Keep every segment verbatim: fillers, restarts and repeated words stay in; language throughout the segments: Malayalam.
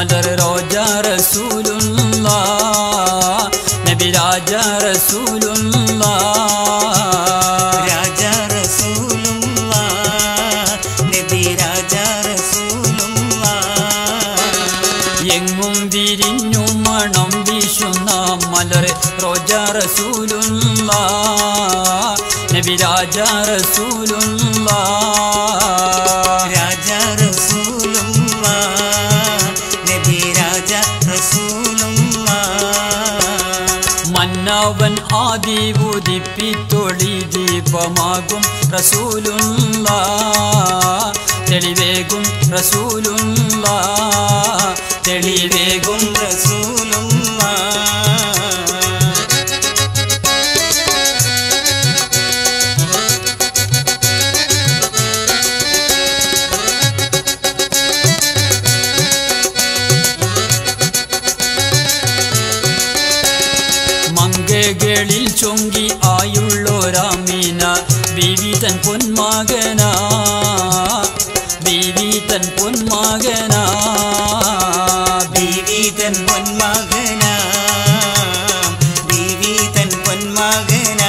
മലർ റോജ റസൂലുള്ളാഹ് നബി രാജ റസൂലുള്ളാഹ് രാജ റസൂലുള്ളാഹ് നബി രാജ റസൂലുള്ളാഹ് എങ്ങും വിരിഞ്ഞു മണം വീശുന്ന മലർ റോജ റസൂലുള്ളാഹ് നബി രാജ റസൂലുള്ളാഹ് രാജ റസൂലുള്ളാഹ് നബി രാജ റസൂലുള്ളാഹ് മന്നവൻ ആദി ഉദിപ്പിത്തൊളി ദീപമാകും റസൂലുള്ളാഹ് തെളിവേകും റസൂലുള്ളാഹ് തെളിവേകും റസൂലുള്ളാഹ് മങ്കകളിൽ ചൊങ്കി ആയുള്ളോരാമീന ബീവി തൻ പൊന്മകനാ ബീവി തൻ പൊന്മകനാ ബീവി തൻ പൊന്മകനാ ബീവി തൻ പൊന്മകനാ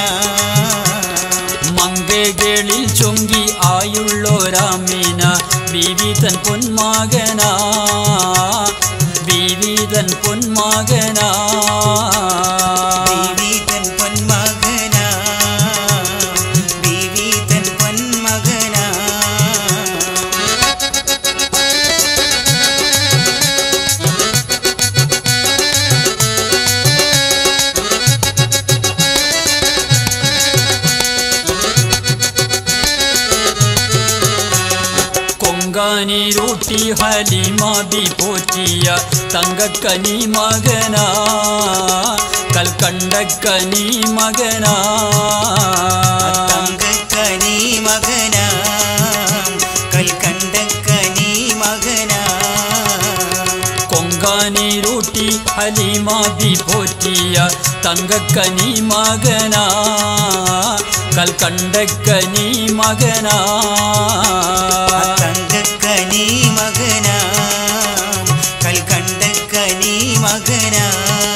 മങ്കകളിൽ ചൊങ്കി ആയുള്ളോരാമീന ബീവി തൻ പൊന്മകനാ ബീവി തൻ പൊന്മകനാ ബീവി തൻ പൊന്മകനാ ബീവി തൻ പൊന്മകനാ കൊങ്കാനിരൂട്ടി ഹലിമാബി പോറ്റിയ തങ്കക്കനി മകനാ കൽക്കണ്ടക്കനി മകനാ തങ്കക്കനി മകനാ കൽക്കണ്ടക്കനി മകനാ കൊങ്കാനിരൂട്ടി ഹലിമാബി പോറ്റിയ തങ്കക്കനി മകനാ കൽക്കണ്ടക്കനി മകനാ തങ്കക്കനി മകനാ കൽക്കണ്ടക്കനി മകനാ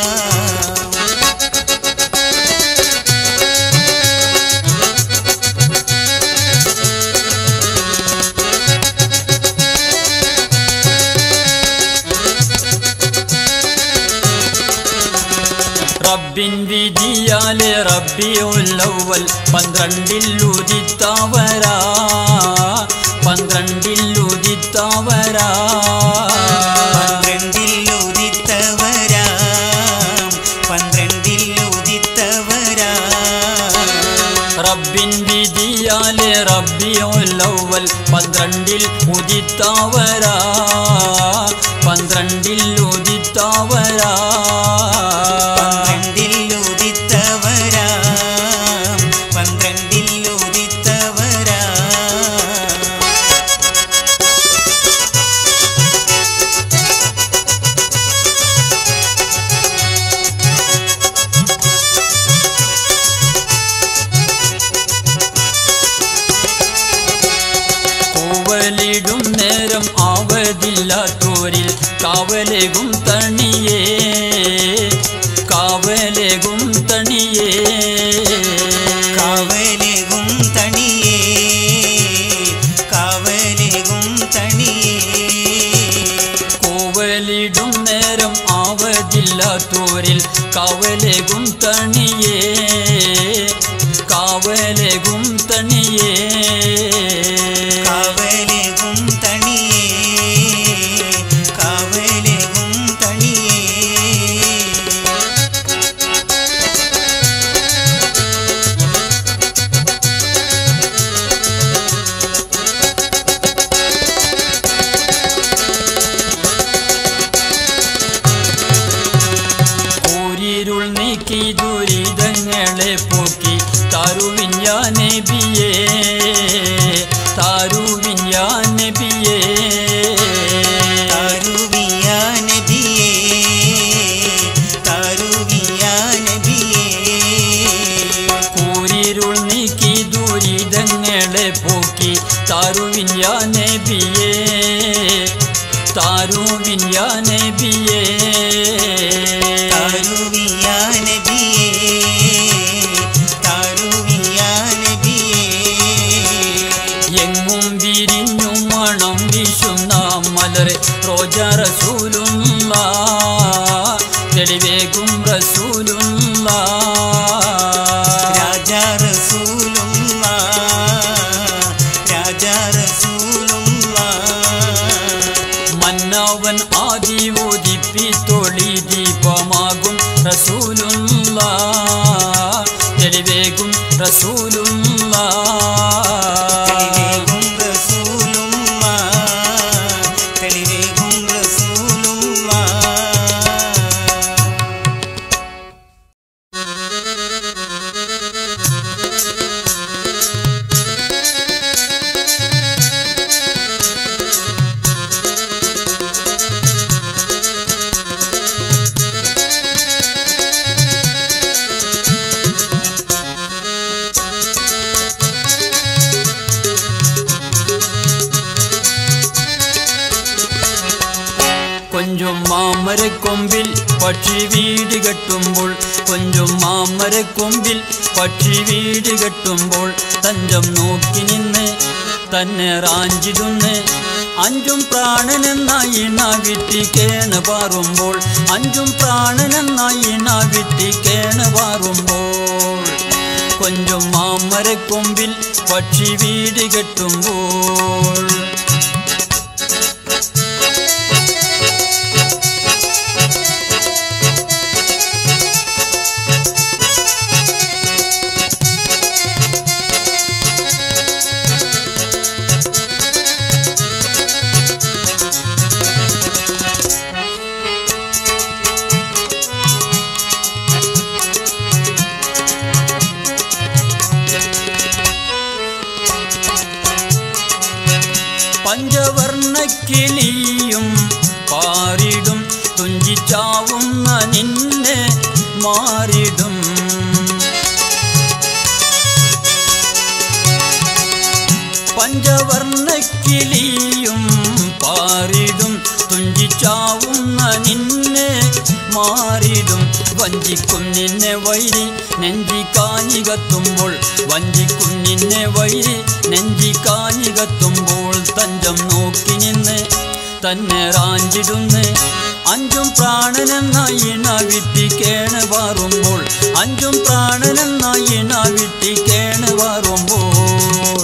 റബ്ബിൻ വിധിയാലെ റബ്ബിയുൽ അവ്വൽ പന്ത്രണ്ടിൽ ഉദിത്തവരാ പന്ത്രണ്ടിൽ ഉദിത്തവരാ പന്ത്രണ്ടിൽ ഉദിത്തവരാ പന്ത്രണ്ടിൽ ഉദിത്തവരാ റബ്ബിൻ വിധിയാലെ റബ്ബിയുൽ അവ്വൽ പന്ത്രണ്ടിൽ ഉദിത്തവരാ പന്ത്രണ്ടിൽ ഉദിത്തവരാ പന്ത്രണ്ടിൽ ഉദിത്തവരാ പന്ത്രണ്ടിൽ ഉദിത്തവരാ കൂവലിടും നേരം ആവതില്ലാത്തോരിൽ കാവലേകും തണിയേ കാവലേകും തണിയേ കാവലേകും തണിയേ കാവലേകും തണിയേ കൂവലിടും നേരം ആവതില്ലാത്തോരിൽ കാവലേകും തണിയേ കാവലേകും തണിയേ കാവലേകും തണിയേ കാവലേകും തണിയേ കൂരിരുൾ നീക്കി ദുരിതങ്ങളെ പോക്കി താരുവിൻ യാ നബിയേ താരുവിൻ യാ നബിയേ താരുവിയാ നബിയേ താരുവിയാ നബിയേ കൂരിരുൾ നീക്കി ദുരിതങ്ങളെ പോക്കി താരുവിൻ യാ നബിയേ താരുവിൻ യാ നബിയേ താരുവിൻ യാ നബിയേ താരുവിൻ യാ നബിയേ എങ്ങും വിരിഞ്ഞു മണം വീശുന്ന മലരെ റോജ റസൂലുള്ളാഹ് തെളിവേകും റസൂലുള്ളാഹ് രാജാ റസൂലുള്ളാഹ് രാജാ റസൂലുള്ളാഹ് മന്നവൻ ആദി ഉദിപ്പിത്തൊളി ദീപമാകും റസൂലുള്ളാഹ് തെളിവേകും റസൂലുള്ളാഹ് തെളിവേകും റസൂലുള്ളാഹ് തെളിവേകും റസൂലുള്ളാഹ് കൊഞ്ചും മാമരക്കൊമ്പിൽ പക്ഷി വീട് കെട്ടുമ്പോൾ കൊഞ്ചും മാമരക്കൊമ്പിൽ പക്ഷി വീട് കെട്ടുമ്പോൾ തഞ്ചം നോക്കി നിന്ന് തന്നെ റാഞ്ചിടുന്ന് അഞ്ചും പ്രാണനെന്നായി നാവിട്ടി കേണ് പാറുമ്പോൾ അഞ്ചും പ്രാണനെന്നായി നാവിട്ടി കേണ് പാറുമ്പോൾ കൊഞ്ചും മാമരക്കൊമ്പിൽ പക്ഷി വീട് കെട്ടുമ്പോൾ പഞ്ചവർണ്ണക്കിളിയും പാറിടും തുഞ്ചിച്ചാവുന്ന നിന്നെ മാറിടും പഞ്ചവർണ്ണക്കിളിയും പാറിടും തുഞ്ചിച്ചാവുന്ന നിന്നെ മാറിടും വഞ്ചിക്കും നിന്നെ വൈരി നെഞ്ചി കാഞ്ഞി കത്തുമ്പോൾ വഞ്ചിക്കും നിന്നെ വൈരി നെഞ്ചി കാഞ്ഞി കത്തുമ്പോൾ തഞ്ചം നോക്കി നിന്ന് തന്നെ റാഞ്ചിടുന്ന് അഞ്ചും പ്രാണനെന്നായി നാവിട്ടി കേണ് പാറുമ്പോൾ അഞ്ചും പ്രാണനെന്നായി നാവിട്ടി കേണ് പാറുമ്പോൾ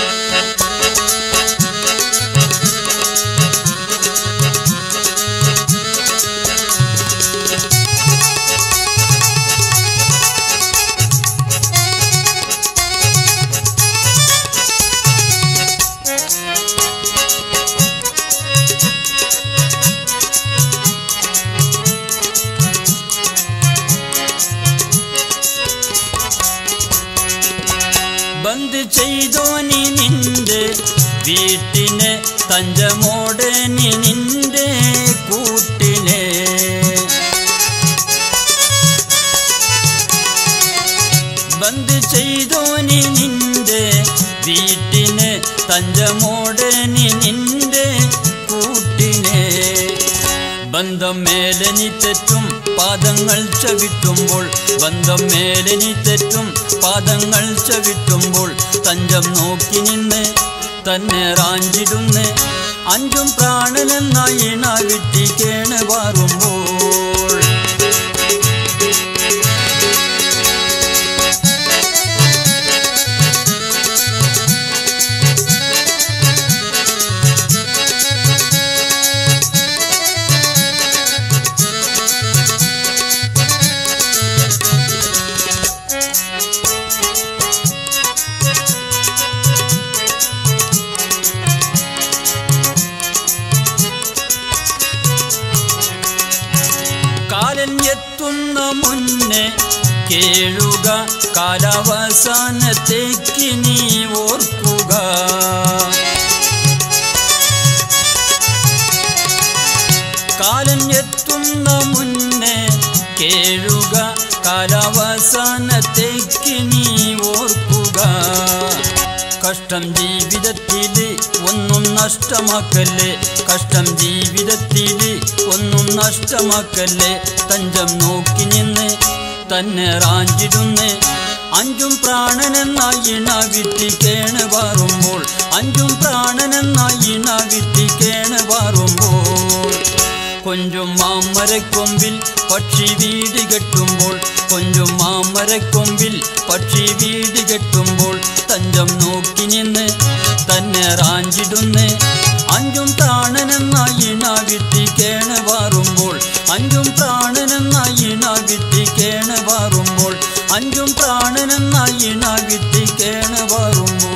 ബന്ദ് ചെയ്തോ നീ നിന്റെ വീട്ടിനെ തഞ്ചമോടെ നീ നിന്റെ കൂട്ടിനെ ബന്ദ് ചെയ്തോ നീ നിന്റെ വീട്ടിനെ തഞ്ചമോടെ നീ നിന്റെ കൂട്ടിനെ ബന്ധം മേലെ നീ തെറ്റും പാദങ്ങൾ ചവിട്ടുമ്പോൾ ബന്ധം മേലെ നീ തെറ്റും പാദങ്ങൾ ചവിട്ടുമ്പോൾ തഞ്ചം നോക്കി നിന്ന് തന്നെ റാഞ്ചിടുന്ന് അഞ്ചും പ്രാണനെന്നായി നാവിട്ടി കേണ് പാറുമ്പോൾ കാലൻ എത്തുന്ന മുന്നേ കേഴുക കാലാവസാനത്തേക്ക് നീ ഓർക്കുക കാലൻ എത്തുന്ന മുന്നേ കേഴുക കാലാവസാനത്തേക്ക് നീ ഓർക്കുക കഷ്ടം ജീവിതത്തിൽ ഒന്നും നഷ്ടമാക്കല്ലേ, കഷ്ടം ജീവിതത്തിൽ ഒന്നും നഷ്ടമാക്കല്ലേ. തഞ്ചം നോക്കി നിന്ന് തന്നെ റാഞ്ചിടുന്നേ, അഞ്ചും പ്രാണനെന്നായി ഇണവിട്ടി കേണ് പാറുമ്പോൾ, അഞ്ചും പ്രാണനെന്നായി ഇണവിട്ടി കേണ് പാറുമ്പോൾ. കൊഞ്ചും മാമരക്കൊമ്പിൽ പക്ഷി വീടി കെട്ടുമ്പോൾ, കൊഞ്ചും മാമരക്കൊമ്പിൽ പക്ഷി വീടി കെട്ടുമ്പോൾ. തഞ്ചം നോക്കി നിന്ന് തന്നെ റാഞ്ചിടുന്നേ, അഞ്ചും പ്രാണനെന്നായി ഇണവിട്ടി കേണ് പാറുമ്പോൾ, അഞ്ചും പ്രാണനെന്നായി ഇണവിട്ടി കേണ് പാറുമ്പോൾ, അഞ്ചും പ്രാണനെന്നായി ഇണവിട്ടി കേണ് പാറുമ്പോൾ.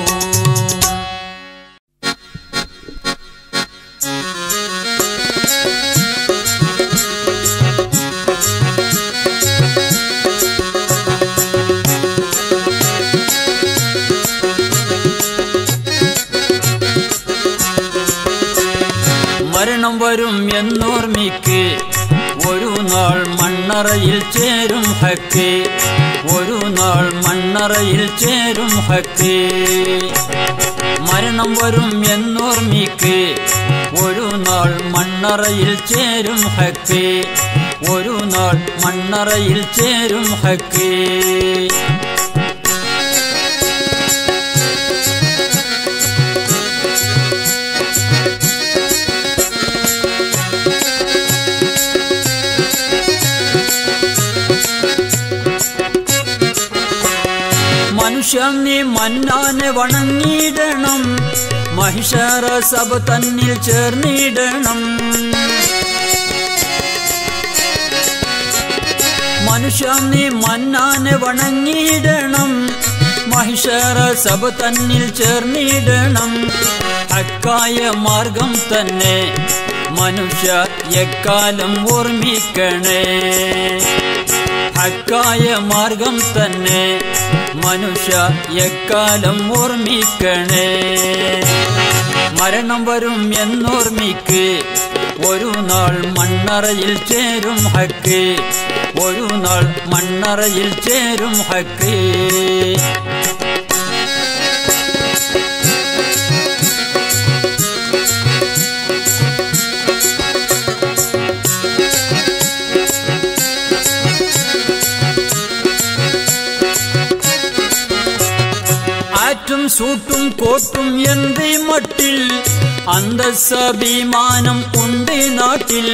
മരണം വരും എന്നോർമ്മിക്ക് ഒരു നാൾ മണ്ണറയിൽ ചേരും ഹക്ക്, ഒരു നാൾ മണ്ണറയിൽ ചേരും ഹക്ക്. മരണം വരും എന്നോർമ്മിക്ക് ഒരു നാൾ മണ്ണറയിൽ ചേരും ഹക്ക്, ഒരു നാൾ മണ്ണറയിൽ ചേരും ഹക്ക്. മനുഷ്യൻ നീ മന്നാനെ വണങ്ങിയിടണം, മഹിഷറ സഭ തന്നിൽ ചേർന്നിടണം. മനുഷ്യൻ നീ മന്നാനെ വണങ്ങിയിടണം, മഹിഷറ സഭ തന്നിൽ ചേർന്നിടണം. ഹക്കായ മാർഗം തന്നെ മനുഷ്യ എക്കാലം ഓർമ്മിക്കണേ, ഹക്കായ മാർഗം തന്നെ മനുഷ്യ എക്കാലം ഓർമ്മിക്കണേ. മരണം വരും എന്നോർമ്മിക്ക് ഒരു നാൾ മണ്ണറയിൽ ചേരും ഹക്ക്, ഒരു നാൾ മണ്ണറയിൽ ചേരും ഹക്ക്. ആറ്റും സൂട്ടും കോട്ടും എന്ത് മട്ടിൽ അന്തസ്സഭിമാനം ഉണ്ട് നാട്ടിൽ.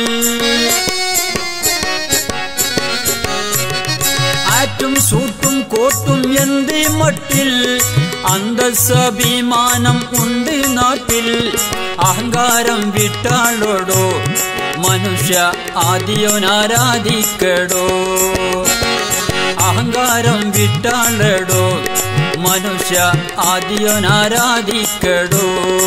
ആറ്റും സൂട്ടും കോട്ടും എന്ത് മട്ടിൽ അന്തസ്സഭിമാനം ഉണ്ട് നാട്ടിൽ. അഹങ്കാരം വിട്ടാളോടോ മനുഷ്യ ആദിയോനാരാധിക്കടോ, അഹങ്കാരം വിട്ടാളടോ മനുഷ്യ ആദിയോനാരാധിക്കടോ.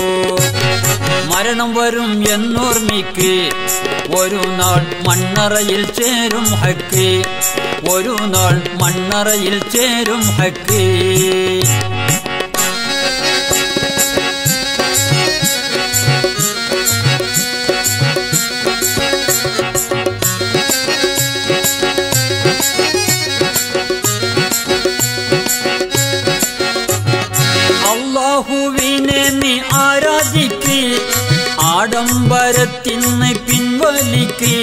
മരണം വരും എന്നോർമ്മിക്ക് ഒരു നാൾ മണ്ണറയിൽ ചേരും ഹക്ക്, ഒരു നാൾ മണ്ണറയിൽ ചേരും ഹക്ക്. അല്ലാഹുവിനെ നീ ആരാധിക്ക്, ആഡംബരത്തിന്ന് പിൻവലിക്ക്.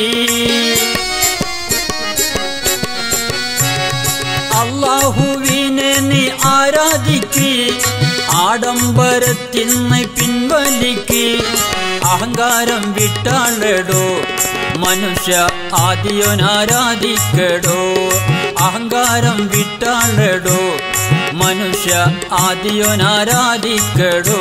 അല്ലാഹുവിനെ നീ ആരാധിക്ക്, ആഡംബരത്തിന്ന് പിൻവലിക്ക്. അഹങ്കാരം വിട്ടാളടോ മനുഷ്യ ആദിയോനാരാധിക്കടോ, അഹങ്കാരം വിട്ടാളടോ മനുഷ്യ ആദിയോനാരാധിക്കടോ.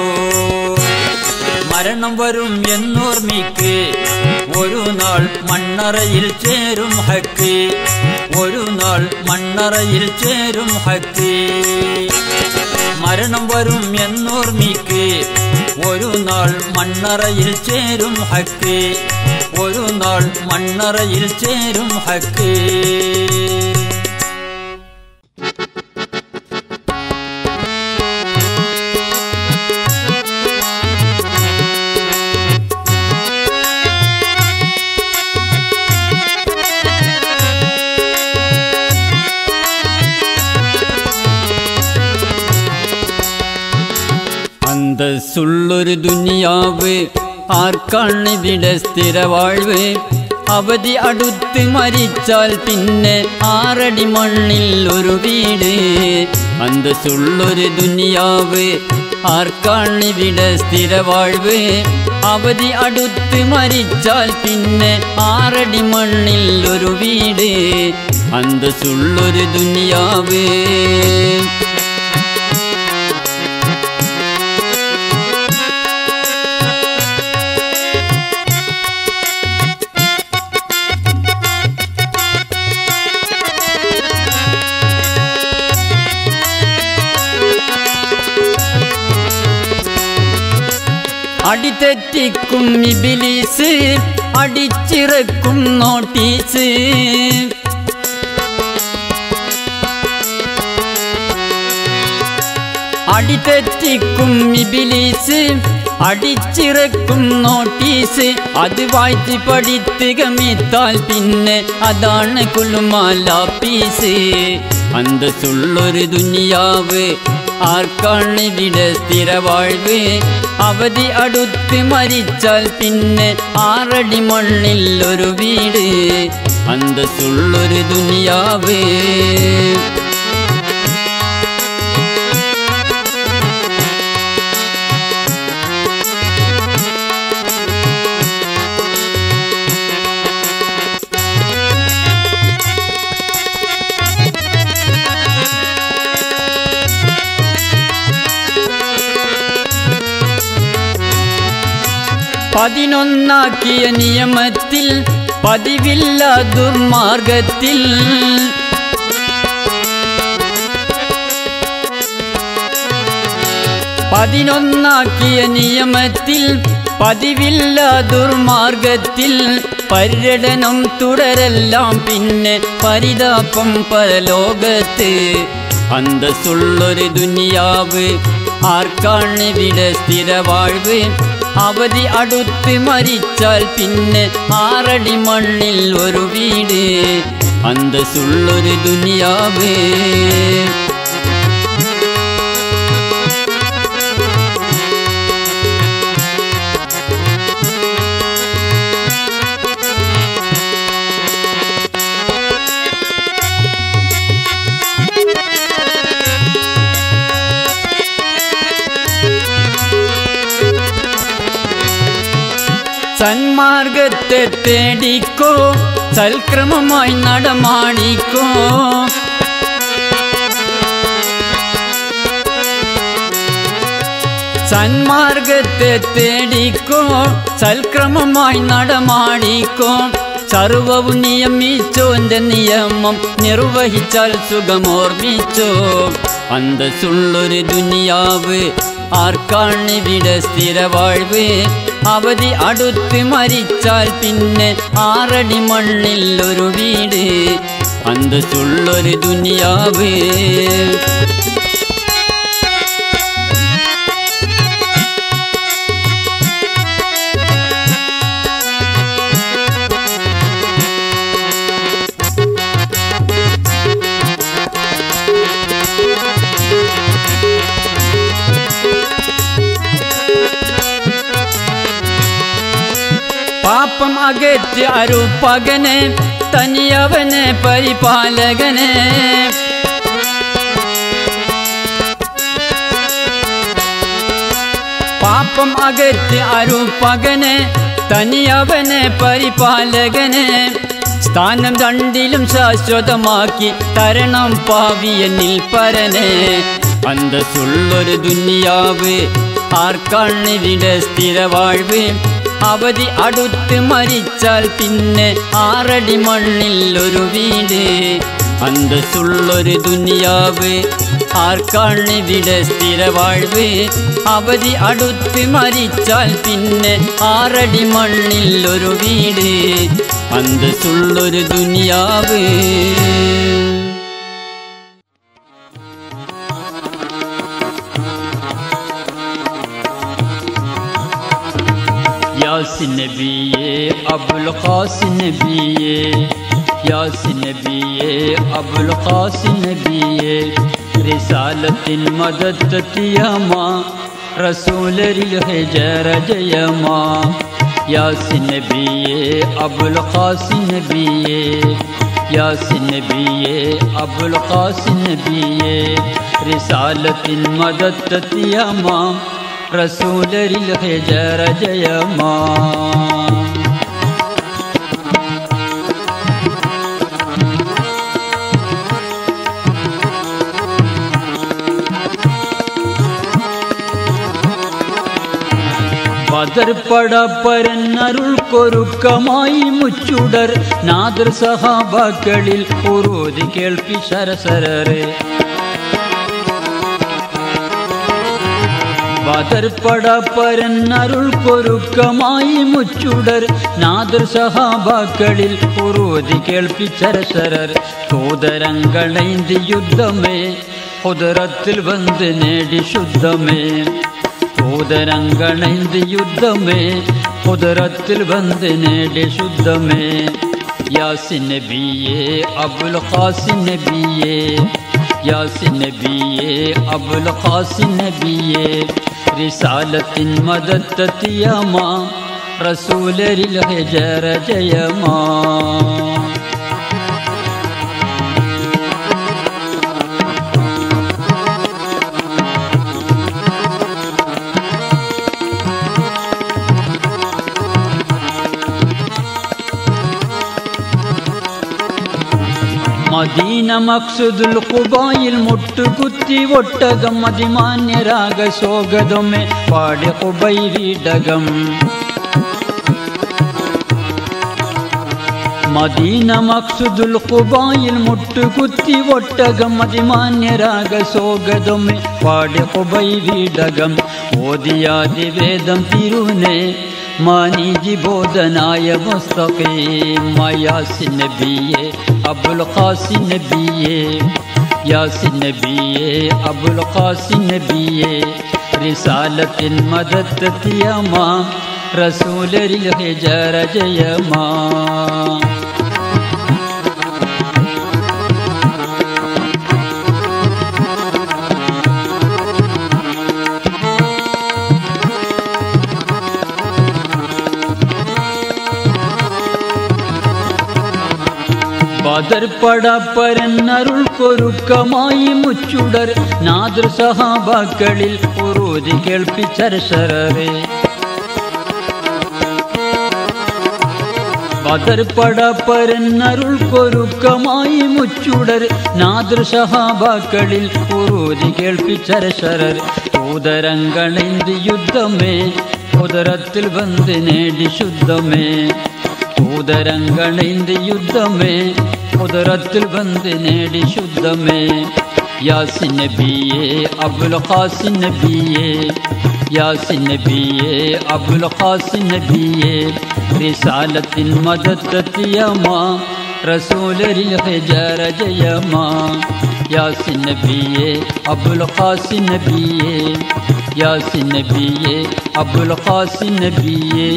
മരണം വരും എന്നോർമ്മിക്ക് ഒരു നാൾ മണ്ണറയിൽ ചേരും ഹക്ക്, ഒരു നാൾ മണ്ണറയിൽ ചേരും ഹക്ക്. മരണം വരും എന്നോർമ്മിക്ക് ഒരു നാൾ മണ്ണറയിൽ ചേരും ഹക്ക്, ഒരു നാൾ മണ്ണറയിൽ ചേരും ഹക്ക്. അന്തസ്സുള്ളൊരു ദുനിയാവ് ആർക്കാണിവിടെ സ്ഥിരവാഴ്വ് അവധി അടുത്ത് മരിച്ചാൽ പിന്നെ ആറടി മണ്ണിൽ ഒരു വീട് അന്തസ്സുള്ളൊരു ദുനിയാവ് ആർക്കാണിവിടെ സ്ഥിരവാഴ്വ് അവധി അടുത്ത് മരിച്ചാൽ പിന്നെ ആറടി മണ്ണിൽ ഒരു വീട് അന്തസ്സുള്ളൊരു ദുനിയാവ് അടിതെറ്റിക്കും ഇബ്ലീസ് അടിച്ചിറക്കും നോട്ടീസ് അടിതെറ്റിക്കും ഇബ്ലീസ് അടിച്ചിറക്കും നോട്ടീസ് അത് വായിച്ച് പഠിത്ത് ഗമിത്താൽ പിന്നെ അതാണ് കുലുമാലാപ്പീസ് അന്തസ്സുള്ളൊരു ദുനിയാവ് ആർക്കാണിവിടെ സ്ഥിരവാഴ്വ് അവധി അടുത്ത് മരിച്ചാൽ പിന്നെ ആറടി മണ്ണിൽ ഒരു വീട് അന്തസ്സുള്ളൊരു ദുനിയാവ് പതിനൊന്നാക്കിയ നിയമത്തിൽ പതിവില്ല ദുർമാർഗത്തിൽ പതിനൊന്നാക്കിയ നിയമത്തിൽ പതിവില്ല ദുർമാർഗത്തിൽ പര്യടനം തുടരെല്ലാം പിന്നെ പരിതാപം പരലോകത്ത് അന്തസ്സുള്ളൊരു ദുനിയാവ് ആർക്കാണിവിടെ സ്ഥിരവാഴ്വ് അവധി അടുത്ത് മരിച്ചാൽ പിന്നെ ആറടി മണ്ണിൽ ഒരു വീട് അന്തസ്സുള്ളൊരു ദുനിയാവ് സന്മാർഗത്തെ തേടിക്കോ സൽക്രമമായി നടമാടിക്കോ സന്മാർഗത്തെ തേടിക്കോ സൽക്രമമായി നടമാടിക്കോ സർവവും നിയമിച്ചോന്റെ നിയമം നിർവഹിച്ചാൽ സുഖമോർമ്മിച്ചോ അന്തസ്സുള്ളൊരു ദുനിയാവ് ആർക്കാണിവിടെ സ്ഥിരവാഴ്വ് അവധി അടുത്ത് മരിച്ചാൽ പിന്നെ ആറടി മണ്ണിൽ ഒരു വീട് അന്തസ്സുള്ളൊരു ദുനിയാവ് പാപം അകറ്റി അരൂപകനെ തനിയവനെ പരിപാലകനെ പാപം അകറ്റി അരൂപകനെ തനിയവനെ പരിപാലകനെ സ്ഥാനം രണ്ടിലും ശാശ്വതമാക്കി തരണം പാവിയനിൽ പരനെ അന്തസ്സുള്ളൊരു ദുനിയാവ് ആർക്കാണിവിടെ സ്ഥിരവാഴ്വ് അവധി അടുത്ത് മരിച്ചാൽ പിന്നെ ആറടി മണ്ണിൽ ഒരു വീട് അന്തസ്സുള്ളൊരു ദുനിയാവ് ആർക്കാണിവിടെ സ്ഥിരവാഴ്വ് അവധി അടുത്ത് മരിച്ചാൽ പിന്നെ ആറടി മണ്ണിൽ ഒരു വീട് അന്തസ്സുള്ളൊരു ദുനിയാവ് यासिन नबिये अबुल क़ासिम नबिये यासिन नबिये अबुल क़ासिम नबिये रिसालतिन मदद तियामा റസൂലരിൽ ഹിജറ ജയമാ യാസിൻ നബിയേ അബുൽ ഖാസിം നബിയേ യാസിൻ നബിയേ അബുൽ ഖാസിം നബിയേ റിസാലത്തിൻ മദത്തത്തിയമാ റസൂലരിൽ ഹിജറ ജയമാ ബദർ പടപ്പരന്നരുൾ കൊരുക്കമായി മുച്ചുടർ നാദർ സഹാബാക്കളിൽ ഉറൂതി കേൾപ്പി സരസരരെ ബദർ പടപ്പരന്നരുൾ കൊരുക്കമായി മുച്ചുടർ നാദർ സഹാബാക്കളിൽ ഉറൂതി കേൾപ്പി സരസരർ സോദരങ്ങളൈന്തി യുദ്ധമേ ഖുദ്റത്തിൽ വന്ന് നേടി ശുദ്ധമേ സോദരങ്ങളൈന്തി യുദ്ധമേ ഖുദ്റത്തിൽ വന്ന് നേടി ശുദ്ധമേ യാസിൻ നബിയേ അബുൽ ഖാസിം നബിയേ യാസിൻ നബിയേ അബുൽ ഖാസിം നബിയേ റിസാലത്തിൻ മദത്തത്തിയമാ റസൂലരിൽ ഹിജറ ജയമാ മദീന മഖ്സുദുൽ ഖുബായിൽ മുട്ടുകുത്തി ഒട്ടകം അതിമാന്യരാഗ സ്വാഗതമേ പാടി ഖുബൈരിടകം മദീന മഖ്സുദുൽ ഖുബായിൽ മുട്ടുകുത്തി ഒട്ടകം അതിമാന്യരാഗ സ്വാഗതമേ പാടി ഖുബൈരിടകം ഓതിയാതി വേദം തിരുനേ മാനിജി ബോധനായ മുസ്തഖീം യാസിൻ നബിയേ അബുൽ ഖാസിം നബിയേ യാസിൻ നബിയേ അബുൽ ഖാസിം നബിയേ റിസാലത്തിൻ മദത്തത്തിയമാ റസൂലരിൽ ഹിജറ ജയമാ ബദർ പടപ്പരന്നരുൾ കൊരുക്കമായി മുച്ചുടർ നാദർ സഹാബാക്കളിൽ ഉറൂതി കേൾപ്പി സരസരരെ ബദർ പടപ്പരന്നരുൾ കൊരുക്കമായി മുച്ചുടർ നാദർ സഹാബാക്കളിൽ ഉറൂതി കേൾപ്പി സരസരർ സോദരങ്ങളൈന്തി യുദ്ധമേ ഖുദ്റത്തിൽ വന്ന് നേടി ശുദ്ധമേ സോദരങ്ങളൈന്തി യുദ്ധമേ ഖുദ്റത്തിൽ വന്ന് നേടി ശുദ്ധമേ യാസിൻ നബിയേ അബുൽ ഖാസിം നബിയേ യാസിൻ നബിയേ അബുൽ ഖാസിം നബിയേ റിസാലത്തിൻ മദത്തത്തിയമാ റസൂലരിൽ ഹിജറ ജയമാ യാസിൻ നബിയേ അബുൽ ഖാസിം നബിയേ യാസിൻ നബിയേ അബുൽ ഖാസിം നബിയേ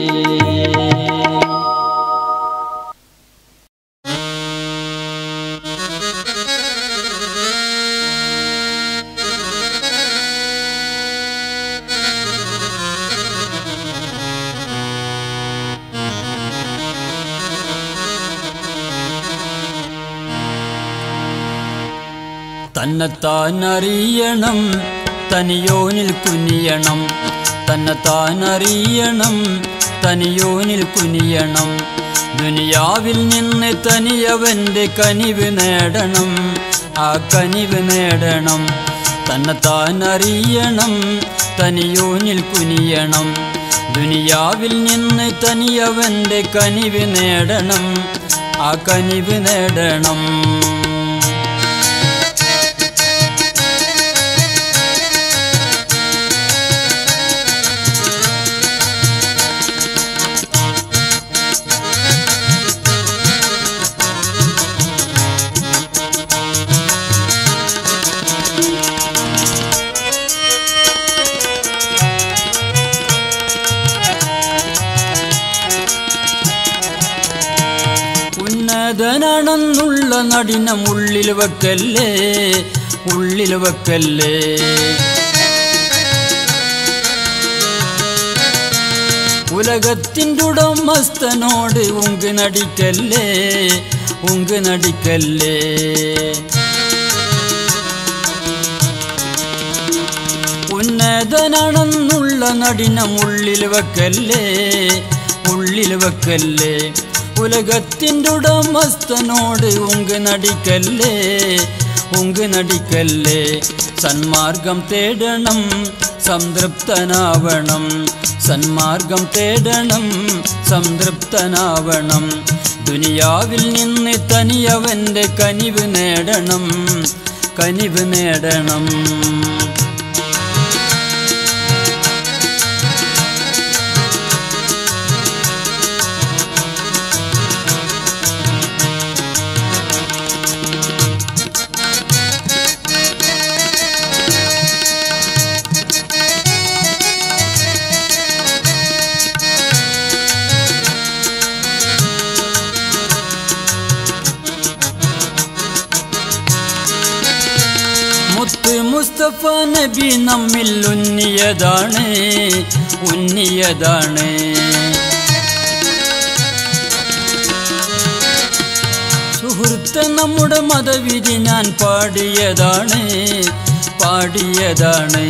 തന്നെത്താനറിയണം തനിയോനിൽ കുനിയണം തന്നെത്താനറിയണം തനിയോനിൽ കുനിയണം ദുനിയാവിൽ നിന്ന് തനിയവൻ്റെ കനിവ് നേടണം ആ കനിവ് നേടണം തന്നെത്താനറിയണം തനിയോനിൽ കുനിയണം ദുനിയാവിൽ നിന്ന് തനിയവൻ്റെ കനിവ് നേടണം ആ കനിവ് നേടണം ഉന്നതനാണെന്നുള്ള നടിനം ഉള്ളിൽ വെക്കല്ലേ ഉള്ളിൽ വെക്കല്ലേ ഉലകത്തിൻ്റെ ഉടമസ്ഥനോട് ഉങ്ക് നടിക്കല്ലേ ഉങ്ക് നടിക്കല്ലേ ഉന്നതനാണെന്നുള്ള നടിനം ഉള്ളിൽ വെക്കല്ലേ ഉള്ളിൽ വെക്കല്ലേ ഉലകത്തിൻ്റെ ഉടമസ്ഥനോട് ഉങ്ക് നടിക്കല്ലേ ഉങ്ക് നടിക്കല്ലേ സന്മാർഗം തേടണം സംതൃപ്തനാവണം സന്മാർഗം തേടണം സംതൃപ്തനാവണം ദുനിയാവിൽ നിന്ന് തനിയവൻ്റെ കനിവ് നേടണം കനിവ് നേടണം മുത്ത് മുസ്തഫ നബി നമ്മിൽ ഉന്നിയതാണ് ഉന്നിയതാണ് സുഹൃത്ത് നമ്മുടെ മതവിധി ഞാൻ പാടിയതാണ് പാടിയതാണ്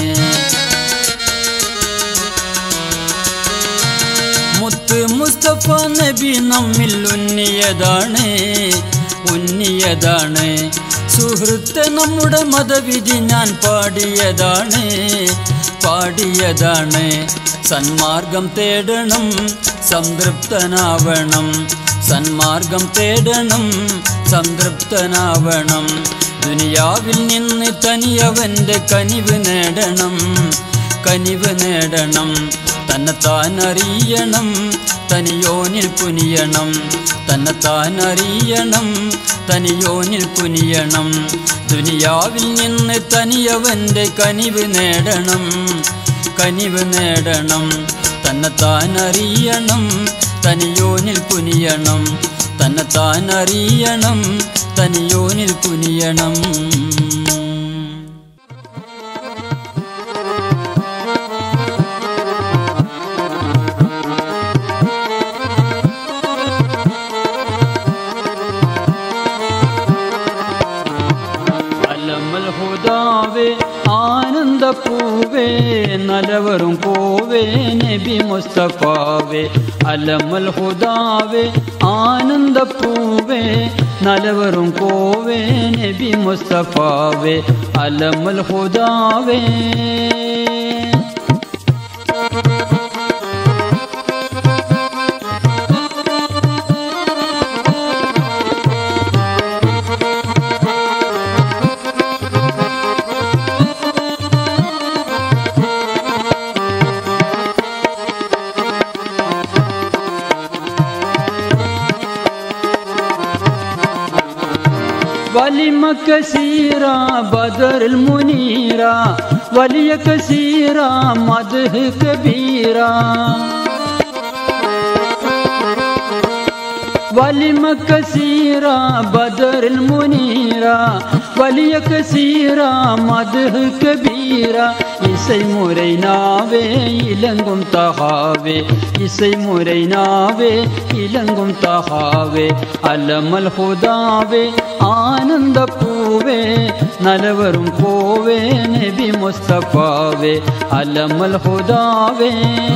മുത്ത് മുസ്തഫ നബി നമ്മിൽ ഉന്നിയതാണ് ഉന്നിയതാണ് സുഹൃത്ത് നമ്മുടെ മതവിധി ഞാൻ പാടിയതാണ് പാടിയതാണ് സന്മാർഗം തേടണം സംതൃപ്തനാവണം സന്മാർഗം തേടണം സംതൃപ്തനാവണം ദുനിയാവിൽ നിന്ന് തനിയവൻ്റെ കനിവ് നേടണം കനിവ് നേടണം തന്നെത്താൻ അറിയണം തനിയോനിൽ കുനിയണം തന്നെത്താൻ അറിയണം തനിയോനിൽ കുനിയണം ദുനിയാവിൽ നിന്ന് തനിയവൻ്റെ കനിവ് നേടണം കനിവ് നേടണം തന്നെത്താൻ അറിയണം തനിയോനിൽ കുനിയണം തന്നെത്താൻ അറിയണം തനിയോനിൽ കുനിയണം ആനന്ദപ്പൂവേ നലവരും പോവേ നബി മുസ്തഫാവേ അലമൽ ഹുദാവേ ആനന്ദപ്പൂവേ നലവരും പോവേ നബി മുസ്തഫാവേ അലമൽ ഹുദാവേ ولم كثيرا بدر المنيرا ولي كثيرا مدح كبيرا ولم كثيرا بدر المنيرا ولي كثيرا مدح كبيرا இசை முறைனாவே இலங்கும் தகாவே இசை முறைனாவே இலங்கும் தகாவே அலமல் ஹுதாவே ஆனந்த பூவே நலவரும் போவே நபி முஸ்தபாவே அலமல் ஹுதாவே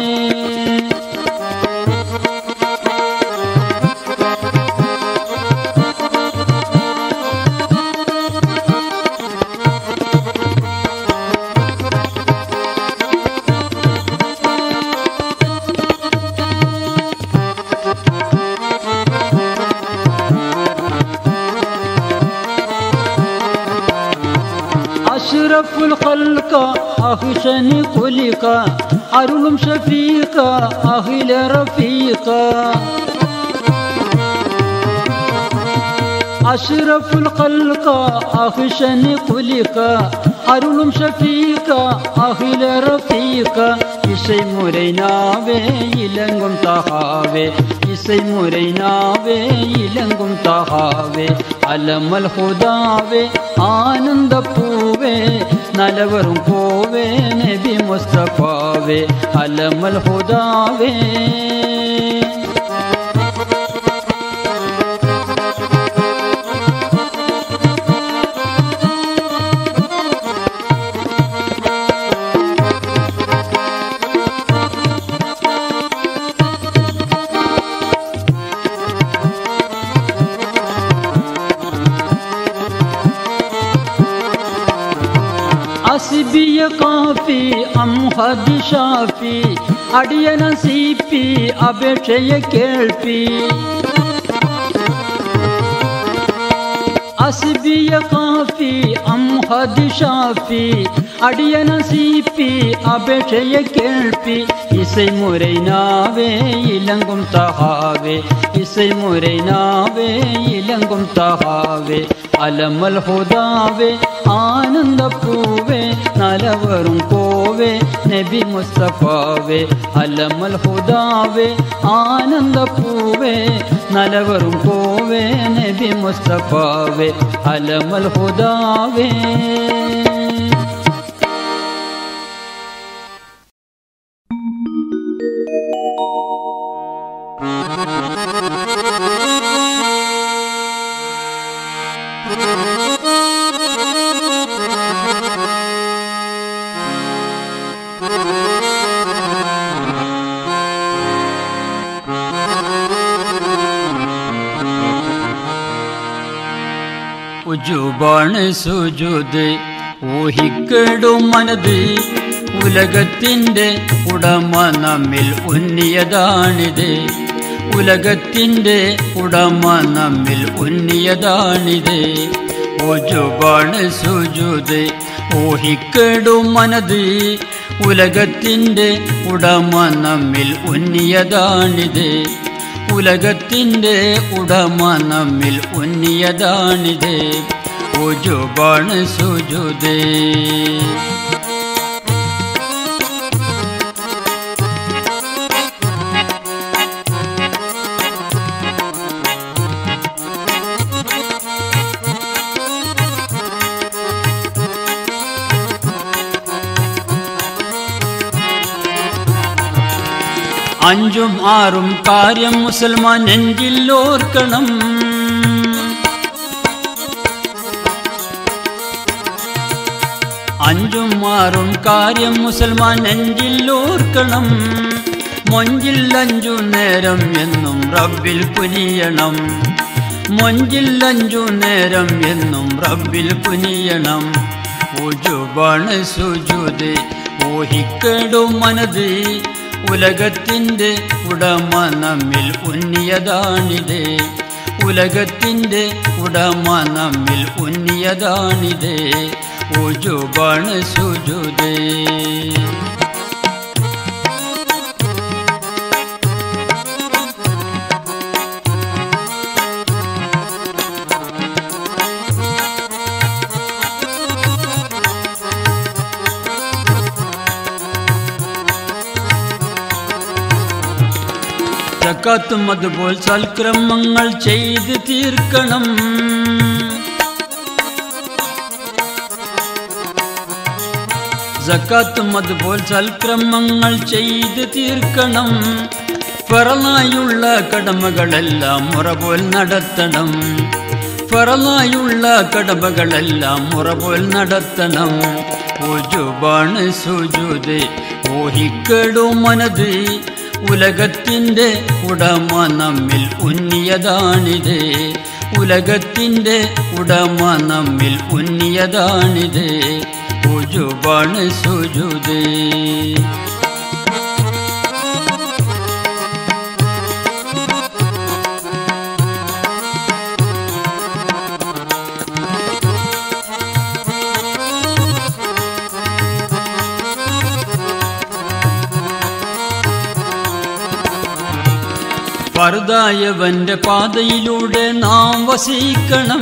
أشرف الخلق أخشن خلق أرلم شفيق أهل رفيق أشرف الخلق أخشن خلق أرلم شفيق أهل رفيق இசை முறைனாவே இலங்கும் தகாவே இசை முறைனாவே இலங்கும் தகாவே அலமல் ஹுதாவே ஆனந்த பூவே நலவரும் போவே நபி முஸ்தபாவே அலமல் ஹுதாவே അസിബിയ കാഫി അംഹദ് ഷാഫി അടിയന സീപ്പി അപേക്ഷയെ കേൾപ്പി അസിബിയ കാഫി അംഹദ് ഷാഫി അടിയന സീപ്പി അപേക്ഷയെ കേൾപ്പി ഇസൈ മുരൈനാവേ ഇലങ്കും തഹാവേ ഇസൈ മുരൈനാവേ ഇലങ്കും തഹാവേ അലമൽ ഹുദാവേ ആനന്ദ പൂവേ നലവരും കോവേ നബി മുസ്തഫാവേ അലമൽ ഹുദാവേ ആനന്ദ പൂവേ നലവരും കോവേ നബി മുസ്തഫാവേ അലമൽ ഹുദാവേ ഉജുബാണ് സുജൂദ് ഊഹിക്കെടും മനത് ഉലകത്തിൻ്റെ ഉടമ നമ്മിൽ ഉന്നിയതാണിത് ഉലകത്തിൻ്റെ ഉടമ നമ്മിൽ ഉന്നിയതാണിത് ഉജുബാണ് സുജൂദ് ഊഹിക്കെടും മനത് ഉലകത്തിൻ്റെ ഉടമ നമ്മിൽ ഉന്നിയതാണിത് ഉലകത്തിൻ്റെ ഉടമ നമ്മിൽ ഉന്നിയതാണിത് ഉജുബാണ് സുജൂദ് അഞ്ചും ആറും കാര്യം മുസൽമാൻ നെഞ്ചിൽ ഓർക്കണം അഞ്ചും ആറും കാര്യം മുസൽമാൻ നെഞ്ചിൽ ഓർക്കണം മൊഞ്ചിൽ അഞ്ചു നേരം എന്നും റബ്ബിൽ കുനിയണം മൊഞ്ചിൽ അഞ്ചു നേരം എന്നും റബ്ബിൽ കുനിയണം ഉജുബാണ് സുജൂദ് ഊഹിക്കെടും മനത് ഉലകത്തിൻ്റെ ഉടമ നമ്മിൽ ഉന്നിയതാണിത് ഉലകത്തിൻ്റെ ഉടമ നമ്മിൽ ഉന്നിയതാണിത് ഉജുബാണ് സുജൂദ് സക്കാത്തും അതുപോൽ സൽക്രമങ്ങൾ ചെയ്ത് തീർക്കണം സക്കാത്തും അതുപോൽ സൽക്രമങ്ങൾ ചെയ്ത് തീർക്കണം ഫറലായുള്ള കടമകളെല്ലാം മുറപോൽ നടത്തണം ഫറലായുള്ള കടമകളെല്ലാം മുറപോൽ നടത്തണം ഉജുബാണ് സുജൂദ് ഊഹിക്കെടും മനത് ഉലകത്തിൻ്റെ ഉടമ നമ്മിൽ ഉന്നിയതാണിത് ഉലകത്തിൻ്റെ ഉടമ നമ്മിൽ ഉന്നിയതാണിത് ഉജുബാണ് സുജൂദ് ഫർദായവന്റെ പാതയിലൂടെ നാം വസിക്കണം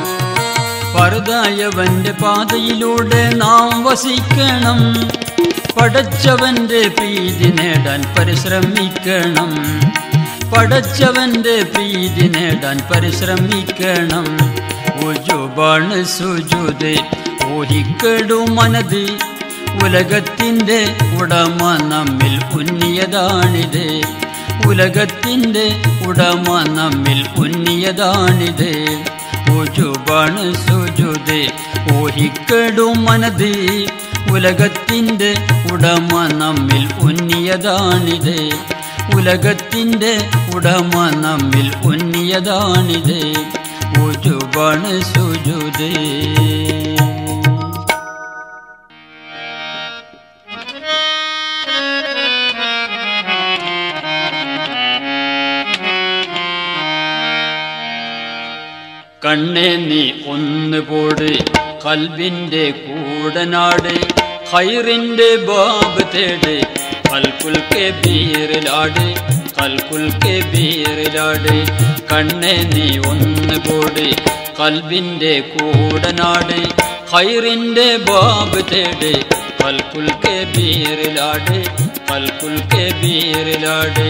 ഫർദായവന്റെ പാതയിലൂടെ നാം വസിക്കണം പടച്ചവന്റെ പ്രീതി നേടാൻ പരിശ്രമിക്കണം, പടച്ചവന്റെ പ്രീതി നേടാൻ പരിശ്രമിക്കണം. ഉജുബാണ് സുജൂദ് ഊഹിക്കെടു മനത്, ഉലകത്തിൻ്റെ ഉടമ നമ്മിൽ ഉന്നിയതാണിത്, ഉലകത്തിൻ്റെ ഉടമ നമ്മിൽ ഉന്നിയതാണിത്. ഉജുബാണ് സുജൂദ് ഊഹിക്കെടു മനത്, ഉലകത്തിൻ്റെ ഉടമ നമ്മിൽ ഉന്നിയതാണിത്, ഉലകത്തിൻ്റെ ഉടമ നമ്മിൽ ഉന്നിയതാണിത്. ഉജുബാണ് സുജൂദ്. കണ്ണേ നീ ഒന്ന് പോട് കൽബിൻ്റെ കൂടനാട്, ഖൈറിൻ്റെ ബാബ് തേട് കൽക്കുൽ കബീറിലാട്, കൽക്കുൽ കബീറിലാട്. കണ്ണേ നീ ഒന്ന് പോട് കൽബിൻ്റെ കൂടനാട്, ഖൈറിൻ്റെ ബാബ് തേട് കൽക്കുൽ കബീറിലാട്, കൽക്കുൽ കബീറിലാട്.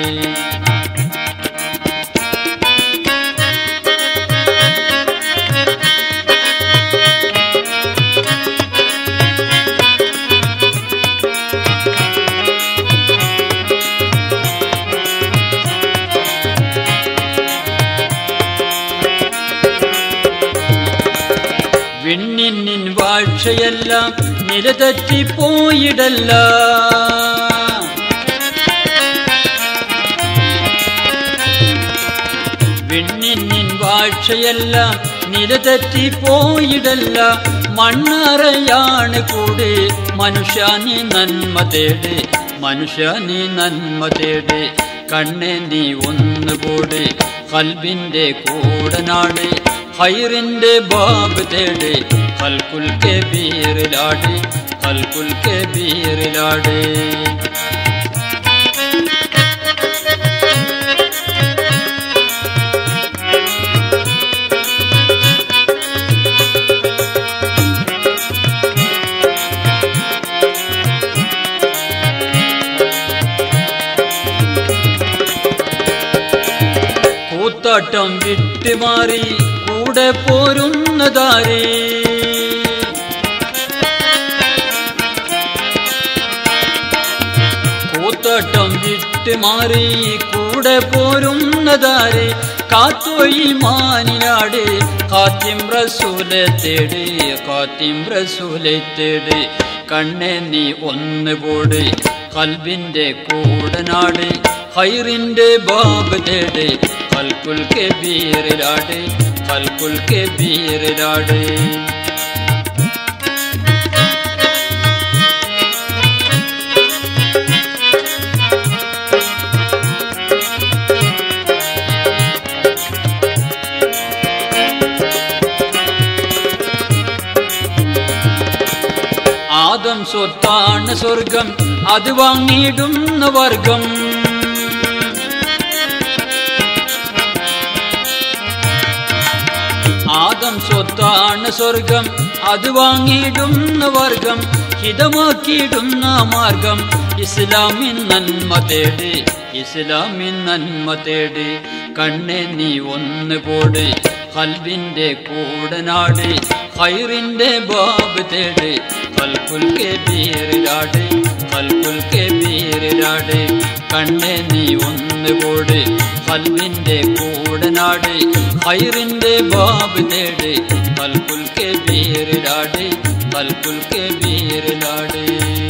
വിണ്ണിൻ വാഴ്ചയെല്ലാം നിലതെറ്റിപ്പോയിടല്ല, വിണ്ണിൻ വാഴ്ചയെല്ലാം നിലതെറ്റിപ്പോയിടല്ല. മണ്ണറയാണ് കൂടെ മനുഷ്യനി നന്മ തേട്, മനുഷ്യനി നന്മ തേട്. കണ്ണേ നീ ഒന്ന് പോട് കൽബിൻ്റെ കൂടനാട്, ഖൈറിൻ്റെ ബാബ് തേട് കൽക്കുൽ കബീറിലാട്, കൽക്കുൽ കബീറിലാട്. കൂത്താട്ടം വിട്ടുമാറി കൂടെ പോരുന്നതാരേ, കൂത്താട്ടം വിട്ടുമാറി കൂടെ പോരുന്നതാരേ. കാത്തോയി മാനിനാട് ഖാത്തിം റസൂലെ തേട്, ഖാത്തിം റസൂലെ തേട്. കണ്ണേ നീ ഒന്ന് പോട് കൽബിൻ്റെ കൂടനാട്, ഖൈറിൻ്റെ ബാബ് തേട് കൽക്കുൽ കബീറിലാട്, കൽക്കുൽ കബീറിലാട്. ആദം സ്വത്താണ് സ്വർഗം അത് വാങ്ങിയിടുന്ന വർഗം, ആദം സ്വത്താണ് സ്വർഗം അത് വാങ്ങിയിടുന്ന വർഗം. ഹിതമാക്കിയിടുന്ന മാർഗം ഇസ്ലാമിൻ നന്മ തേട്, ഇസ്ലാമിൻ നന്മ തേട്. കണ്ണേ നീ ഒന്ന് പോട് കൽബിൻ്റെ കൂടനാട്, ഖൈറിൻ്റെ ബാബ് തേട് കൽക്കുൽ കബീറിലാട്, കൽക്കുൽ കബീറിലാട്. കണ്ണേ നീ ഒന്ന് പോട് കൽബിൻ്റെ കൂടനാട്, ഖൈറിൻ്റെ ബാബ് തേട് കൽക്കുൽ കബീറിലാട്, കൽക്കുൽ കബീറിലാട്.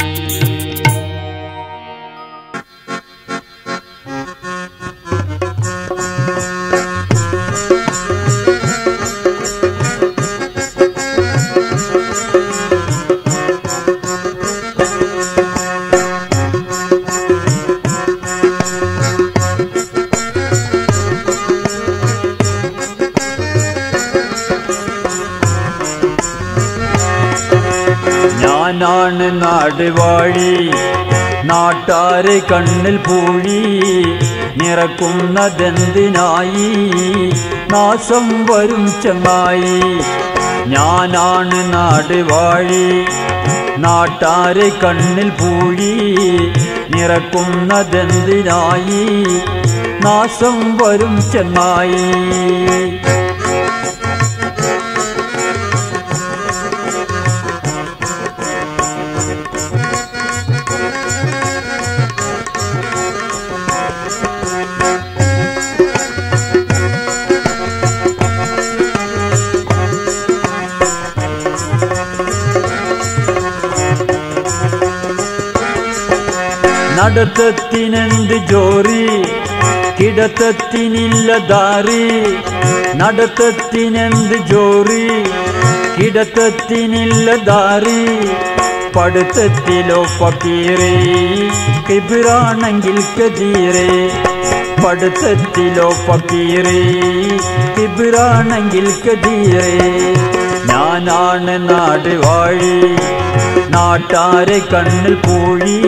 ഞാനാണ് നാടുവാഴി നാട്ടാരെ കണ്ണിൽ പൂഴി, നിറക്കുന്നതെന്തിനായി നാശം വരും ചങ്ങായി. ഞാനാണ് നാടുവാഴി നാട്ടാരെ കണ്ണിൽ പൂഴി നിറക്കുന്നതെന്തിനായി നാശം വരും ചങ്ങായി നടത്തത്തിനെന്ത് ജോറി കിടത്തത്തിനില്ല ദാറി നടത്തത്തിനെന്ത് ജോറി കിടത്തത്തിനില്ല ദാറി പഠിത്തത്തിലോ ഫക്കീറേ കിബിറാണെങ്കിൽ കദീറേ പഠിത്തത്തിലോ ഫക്കീറേ കിബിറാണെങ്കിൽ കദീറേ ഞാനാണ് നാട് വാഴി നാട്ടാരെ കണ്ണിൽ പൂഴി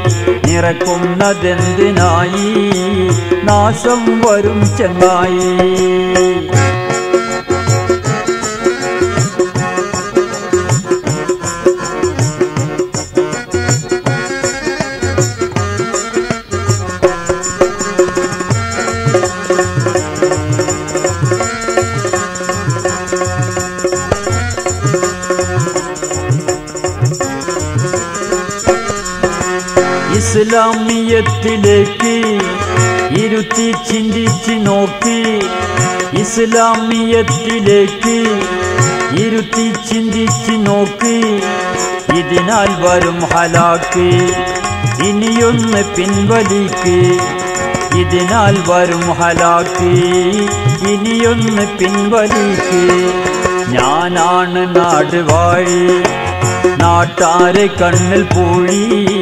നിറക്കുന്നതെന്തിനായി നാശം വരും ചങ്ങായി ഇസ്ലാമിയത്തിലേക്ക് ഇരുത്തി ചിന്തിച്ച് നോക്കി ഇസ്ലാമിയത്തിലേക്ക് ഇരുത്തി ചിന്തിച്ച് നോക്കി ഇതിനാൽ വരും ഹലാക്ക് ഇനിയൊന്ന് പിൻവലിക്ക് ഇതിനാൽ വരും ഹലാക്ക് ഇനിയൊന്ന് പിൻവലിക്ക് ഞാനാണ് നാട് വാഴി നാട്ടാരെ കണ്ണിൽ പൂഴി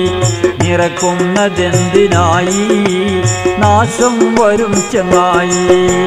നിറക്കുന്നതെന്തിനായി നാശം വരും ചങ്ങായി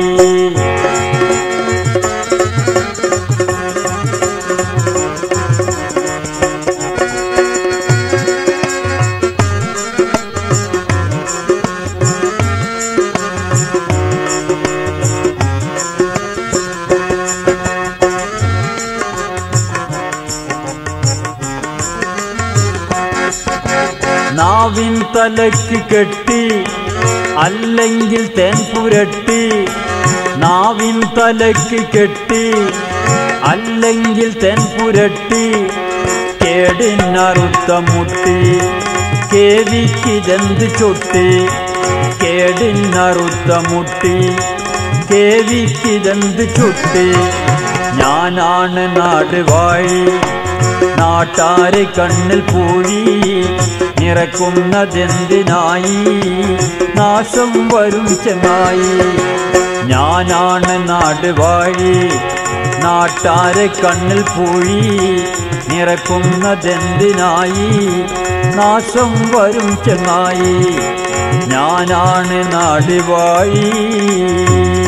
നാവിൻ തലയ്ക്ക് കെട്ടി അല്ലെങ്കിൽ തേൻ പുരട്ടി നാവിൻ തലയ്ക്ക് കെട്ടി അല്ലെങ്കിൽ തേൻ പുരട്ടി കേടിനറുത്ത മുട്ടി കേവിക്കിതെന്ത് ചൊട്ടി കേടിനറുത്ത മുട്ടി കേവിക്കിതെന്ത് ചൊട്ടി ഞാനാണ് നാട് വാഴി നാട്ടാരെ കണ്ണിൽ പൂഴി നിറക്കുന്നതെന്തിനായി നാശം വരും ചങ്ങായി ഞാനാണ് നാട് വാഴി നാട്ടാരെ കണ്ണിൽ പൂഴി നിറക്കുന്നതെന്തിനായി നാശം വരും ചങ്ങായി ഞാനാണ് നാട് വാഴി